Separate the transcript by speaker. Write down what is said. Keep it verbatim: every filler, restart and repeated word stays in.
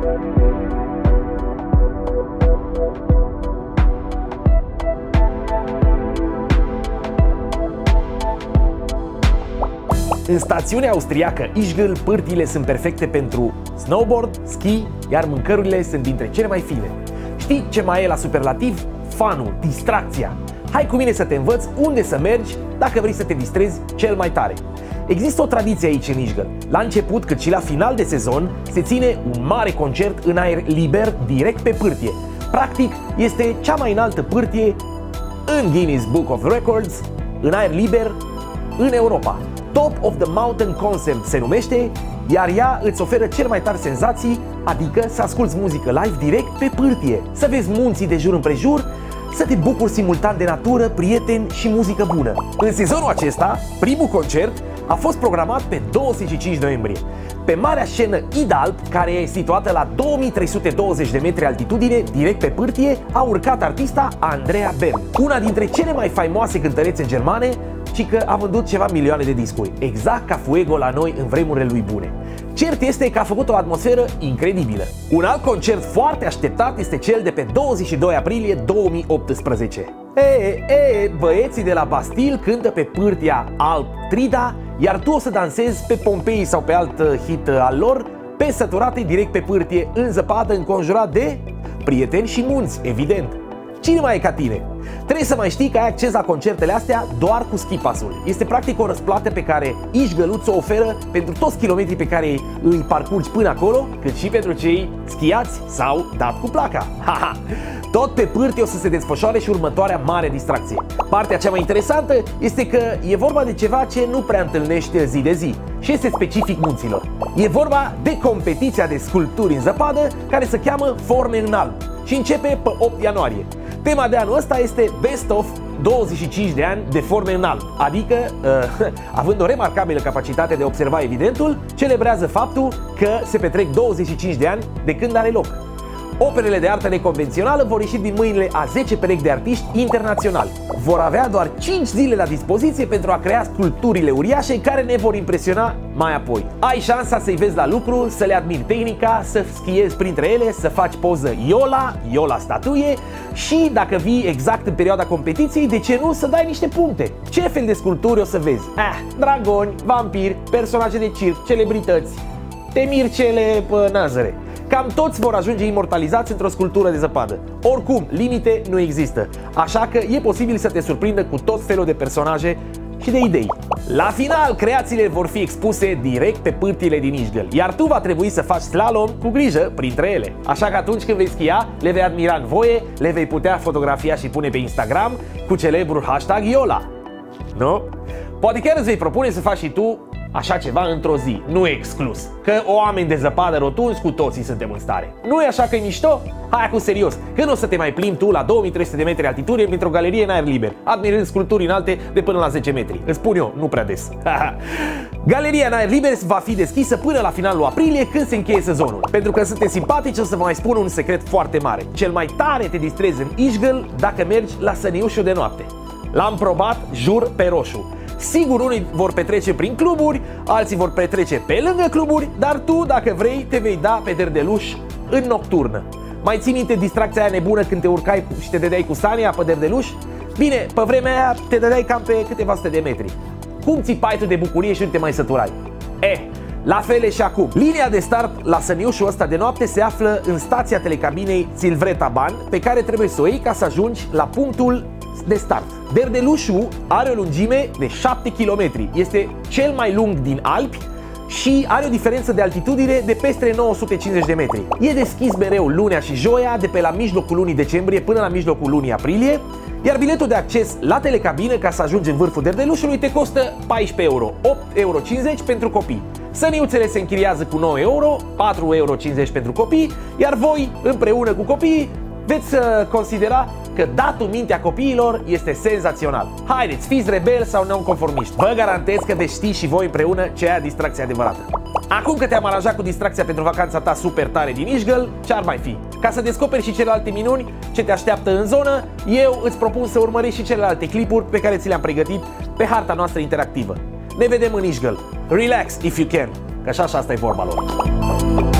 Speaker 1: În stațiunea austriacă Ischgl, pârtiile sunt perfecte pentru snowboard, ski, iar mâncărurile sunt dintre cele mai fine. Știi ce mai e la superlativ? Fanul, distracția. Hai cu mine să te învăț unde să mergi dacă vrei să te distrezi cel mai tare. Există o tradiție aici în Ischgl. La început, cât și la final de sezon, se ține un mare concert în aer liber, direct pe pârtie. Practic, este cea mai înaltă pârtie în Guinness Book of Records, în aer liber, în Europa. Top of the Mountain Concept se numește, iar ea îți oferă cel mai tari senzații, adică să asculți muzică live direct pe pârtie, să vezi munții de jur împrejur, să te bucuri simultan de natură, prieteni și muzică bună. În sezonul acesta, primul concert a fost programat pe douăzeci și cinci noiembrie. Pe marea scenă Idalp, care e situată la două mii trei sute douăzeci de metri altitudine, direct pe pârtie, a urcat artista Andrea Berg, una dintre cele mai faimoase cântărețe germane, ci că a vândut ceva milioane de discuri, exact ca Fuego la noi în vremurile lui bune. Cert este că a făcut o atmosferă incredibilă. Un alt concert foarte așteptat este cel de pe douăzeci și doi aprilie două mii optsprezece. E, e, băieții de la Bastille cântă pe pârtia Alp Trida, iar tu o să dansezi pe Pompei sau pe alt hit al lor, pe săturate direct pe pârtie, în zăpadă, înconjurat de prieteni și munți, evident. Cine mai e ca tine? Trebuie să mai știi că ai acces la concertele astea doar cu ski pass-ul. Este practic o răsplată pe care Ischgl ți-o oferă pentru toți kilometrii pe care îi parcurgi până acolo, cât și pentru cei schiați sau dat cu placa. Haha! Tot pe pârtie o să se desfășoare și următoarea mare distracție. Partea cea mai interesantă este că e vorba de ceva ce nu prea întâlnești zi de zi și este specific munților. E vorba de competiția de sculpturi în zăpadă care se cheamă Forme în Alb și începe pe opt ianuarie. Tema de anul ăsta este Best of douăzeci și cinci de ani de forme în alb, adică, uh, având o remarcabilă capacitate de a observa evidentul, celebrează faptul că se petrec douăzeci și cinci de ani de când are loc. Operele de artă neconvențională vor ieși din mâinile a zece perechi de artiști internaționali. Vor avea doar cinci zile la dispoziție pentru a crea sculpturile uriașe care ne vor impresiona mai apoi. Ai șansa să-i vezi la lucru, să le admiri tehnica, să schiezi printre ele, să faci poză Iola, Iola statuie și, dacă vii exact în perioada competiției, de ce nu să dai niște puncte? Ce fel de sculpturi o să vezi? Ah, dragoni, vampiri, personaje de circ, celebrități, temircele pe Nazăre. Cam toți vor ajunge imortalizați într-o sculptură de zăpadă. Oricum, limite nu există, așa că e posibil să te surprindă cu tot felul de personaje și de idei. La final, creațiile vor fi expuse direct pe pârtiile din Ischgl, iar tu va trebui să faci slalom cu grijă printre ele. Așa că atunci când vei schia, le vei admira în voie, le vei putea fotografia și pune pe Instagram cu celebrul hashtag Iola. Nu? Poate chiar îți vei propune să faci și tu așa ceva într-o zi, nu e exclus, că oameni de zăpadă rotunzi cu toții suntem în stare. Nu e așa că e mișto? Hai acum serios, când o să te mai plimbi tu la două mii trei sute de metri altitudine printr-o galerie în aer liber, admirând sculpturi înalte de până la zece metri? Îți spun eu, nu prea des. Galeria în aer liber va fi deschisă până la finalul aprilie, când se încheie sezonul. Pentru că suntem simpatici, o să vă mai spun un secret foarte mare. Cel mai tare te distrezi în Ischgl dacă mergi la Săniușul de noapte. L-am probat, jur pe roșu. Sigur, unii vor petrece prin cluburi, alții vor petrece pe lângă cluburi, dar tu, dacă vrei, te vei da pe derdeluș în nocturnă. Mai ții minte distracția aia nebună când te urcai și te dădeai cu Sania pe derdeluș? Bine, pe vremea aia te dădeai cam pe câteva sute de metri. Cum țipai tu de bucurie și nu te mai săturai? Eh, la fel e și acum. Linia de start la Săniușul ăsta de noapte se află în stația telecabinei Țilvreta-Ban, pe care trebuie să o iei ca să ajungi la punctul de start. Derdelușul are o lungime de șapte kilometri, este cel mai lung din Alpi și are o diferență de altitudine de peste nouă sute cincizeci de metri. E deschis mereu lunea și joia, de pe la mijlocul lunii decembrie până la mijlocul lunii aprilie, iar biletul de acces la telecabină ca să ajungi în vârful derdelușului te costă paisprezece euro, opt euro cincizeci pentru copii. Săniuțele se închiriază cu nouă euro, patru euro cincizeci pentru copii, iar voi, împreună cu copiii, veți considera că datul mintea copiilor este senzațional. Haideți, fiți rebeli sau nonconformiști. Vă garantez că veți ști și voi împreună ce e distracția adevărată. Acum că te-am aranjat cu distracția pentru vacanța ta super tare din Ischgl, ce-ar mai fi? Ca să descoperi și celelalte minuni ce te așteaptă în zonă, eu îți propun să urmărești și celelalte clipuri pe care ți le-am pregătit pe harta noastră interactivă. Ne vedem în Ischgl. Relax if you can, că așa asta e vorba lor.